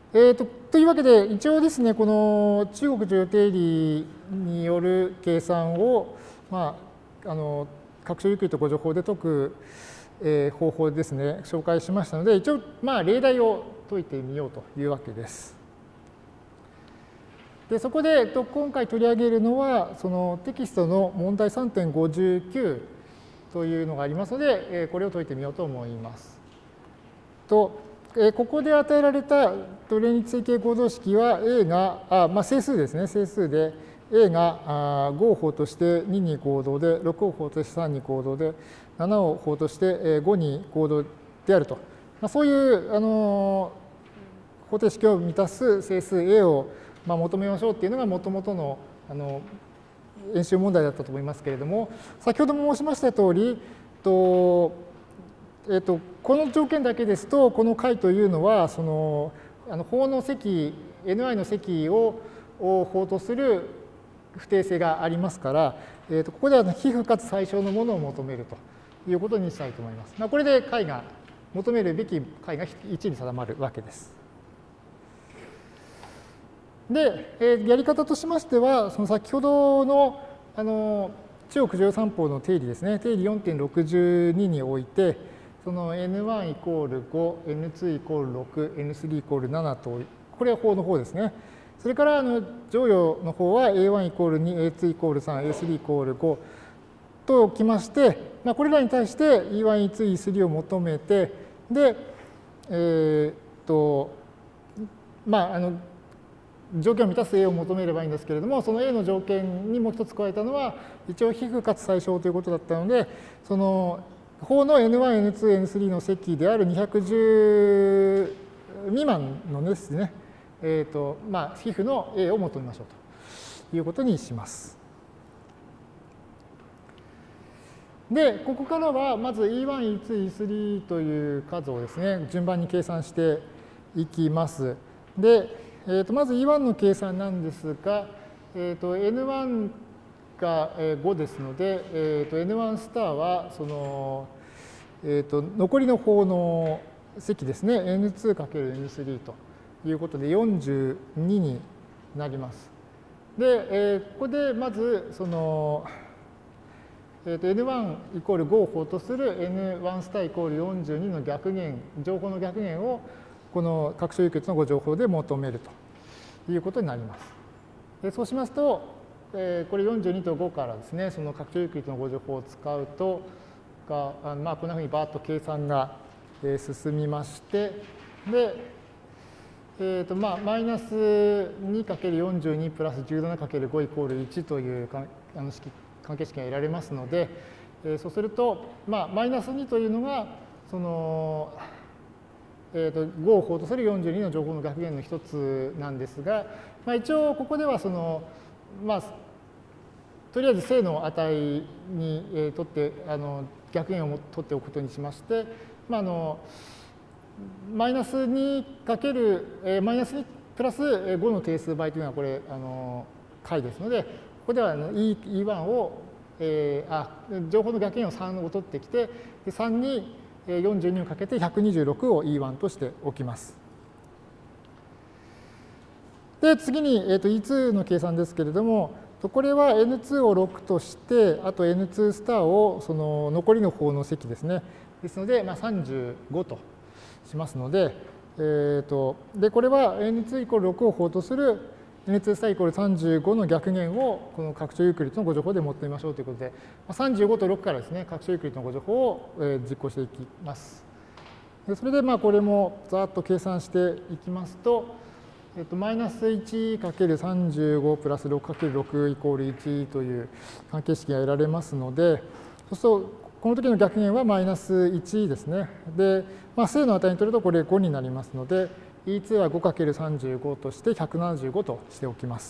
というわけで、一応ですね、この中国重要定理による計算を、拡張ゆっくりとご情報で解く、方法ですね、紹介しましたので、一応、例題を解いてみようというわけです。で、そこで、今回取り上げるのは、そのテキストの問題 3.59 というのがありますので、これを解いてみようと思います。ここで与えられた連立整形合同式は A が、整数ですね、整数で A が5を法として2に合同で、6を法として3に合同で、7を法として5に合同であると。そういう方程式を満たす整数 A を求めましょうっていうのが元々の演習問題だったと思いますけれども、先ほども申しました通り、この条件だけですと、この解というのは、その法の積、ni の積を法とする不定性がありますから、ここでは皮膚かつ最小のものを求めるということにしたいと思います。これで解が、求めるべき解が1に定まるわけです。で、やり方としましては、その先ほどの中国重要三法の定理ですね、定理 4.62 において、その n1 イコール5、n2 イコール6、n3 イコール7と、これは法の方ですね。それから乗与の方は a1 イコール2、a2 イコール3、a3 イコール5ときまして、これらに対して e1、e2、e3 を求めて、で、条件を満たす A を求めればいいんですけれども、その A の条件にもう一つ加えたのは、一応皮膚かつ最小ということだったので、その法の N1、N2、N3 の積である210未満のですね、皮膚の A を求めましょうということにします。で、ここからはまず E1、E2、E3 という数をですね、順番に計算していきます。で、まず E1 の計算なんですが、N1 が5ですので、N1 スターはその、残りの法の積ですね、N2×N3 ということで42になります。で、ここでまずその、N1 イコール5を法とする N1 スターイコール42の逆減、情報の逆減をこの拡張有機のご情報で求めるということになります。でそうしますと、これ42と5からですね、その拡張有機のご情報を使うと、こんなふうにバーッと計算が進みまして、で、マイナス 2×42 プラス 17×5 イコール1という関係式が得られますので、そうすると、マイナス2というのが、その、5を法とする42の情報の逆減の一つなんですが、一応ここではその、とりあえず正の値にとって逆減を取っておくことにしまして、マイナス2×マイナス2プラス5の定数倍というのはこれ解ですので、ここでは E1 を情報の逆減を3を取ってきて、3に42をかけて126を E1 としておきます。で、次に E2 の計算ですけれども、これは N2 を6として、あと N2 スターをその残りの方の積ですね。ですので、35としますので、で、これは N2 イコール6を法とする N2 スターイコール35の逆減をこの拡張有機率のご情報で求めましょうということで、35と6からですね、拡張有機率のご情報を実行していきます。でそれでこれもざーっと計算していきますと、マイナス 1×35 プラス 6×6 イコール1という関係式が得られますので、そうするとこの時の逆減はマイナス1ですね。で、正の値に取るとこれ5になりますので、E2 は 5×35 として175としておきます。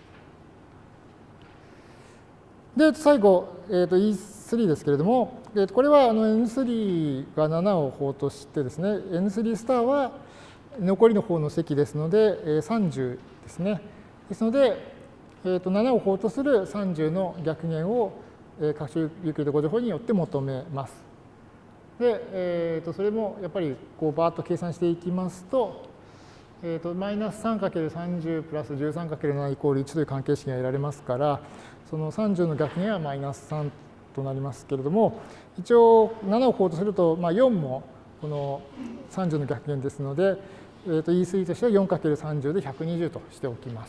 で、最後、E3 ですけれども、これはN3 が7を法としてですね、N3 スターは残りの方の積ですので、30ですね。ですので、7を法とする30の逆減を拡張有機率ご情報によって求めます。で、それもやっぱりこうバーッと計算していきますと、 マイナス 3×30 プラス 13×7 イコール1という関係式が得られますから、その30の逆減はマイナス3となりますけれども、一応7を項とすると、4もこの30の逆減ですので、E3 としては 4×30 で120としておきます。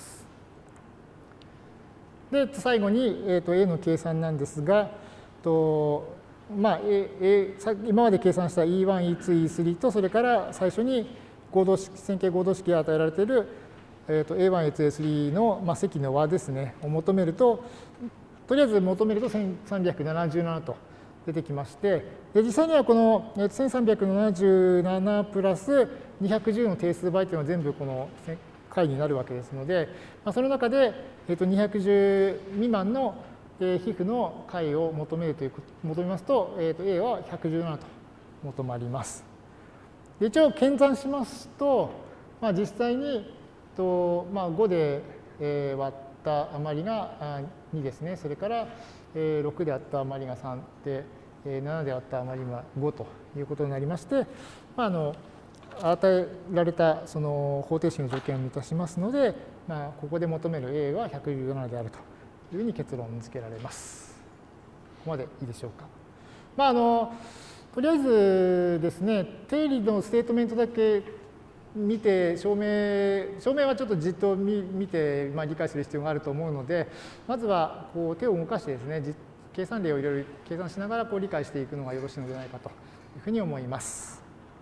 で、最後に、A の計算なんですが、今まで計算した E1、E2、E3 と、それから最初に線形合同式が与えられている、A1、A2、A3 の、積の和ですね、を求めると、とりあえず求めると1377と出てきまして、で実際にはこの1377プラス210の定数倍というのは全部この解になるわけですので、その中で210未満の皮膚の解を求めますと、A は117と求まります。で一応、検算しますと、実際に5で割った余りが2ですね。それから6で割った余りが3で、7で割った余りが5ということになりまして、与えられたその方程式の条件を満たしますので、ここで求める A は117であるというふうに結論付けられます。ここまでいいでしょうか。とりあえずですね、定理のステートメントだけ見て、証明はちょっとじっと見て、理解する必要があると思うので、まずはこう手を動かしてですね、計算例をいろいろ計算しながら理解していくのがよろしいのではないかというふうに思います。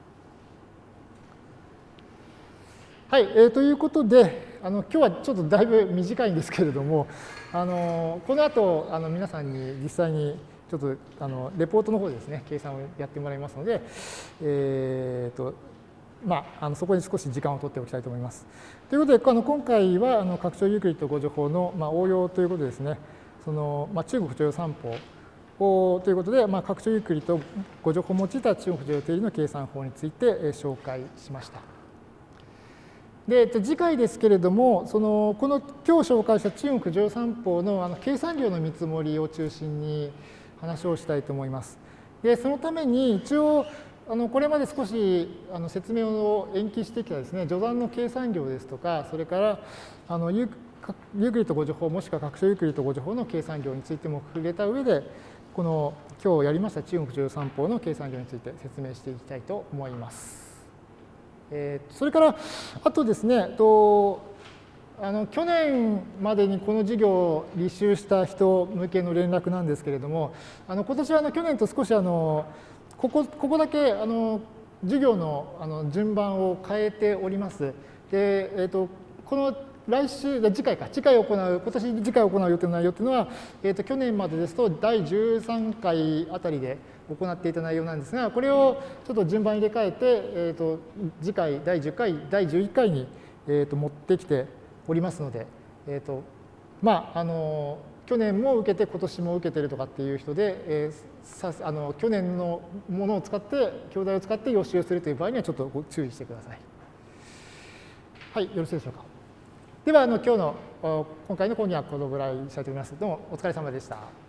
はい、ということで、今日はちょっとだいぶ短いんですけれども、この後皆さんに実際にちょっとレポートの方でですね、計算をやってもらいますので、そこに少し時間を取っておきたいと思います。ということで、今回は拡張ユークリッド誤助法の応用ということでですね、中国徴用三法ということで、拡張ユークリッド誤助法を用いた中国徴用定理の計算法について紹介しました。で、次回ですけれども、この今日紹介した中国徴用三法の計算量の見積もりを中心に話をしたいと思います。で、そのために一応、これまで少し説明を延期してきたですね、序断の計算量ですとか、それからユークリッド誤助法もしくは拡張ユークリッド誤助法の計算量についても触れた上で、この今日やりました中国徴用三法の計算量について説明していきたいと思います。それからあとですね、去年までにこの授業を履修した人向けの連絡なんですけれども、今年は去年と少しここだけ授業の順番を変えております。で、この次回行う、今年次回行う予定の内容というのは、去年までですと第13回あたりで行っていた内容なんですが、これをちょっと順番入れ替えて、次回第10回、第11回に持ってきておりますので、去年も受けて今年も受けてるとかっていう人で、去年のものを使って、教材を使って予習するという場合にはちょっとご注意してください。はい、よろしいでしょうか。では、今回の講義はこのぐらいにしたいと思います。どうもお疲れ様でした。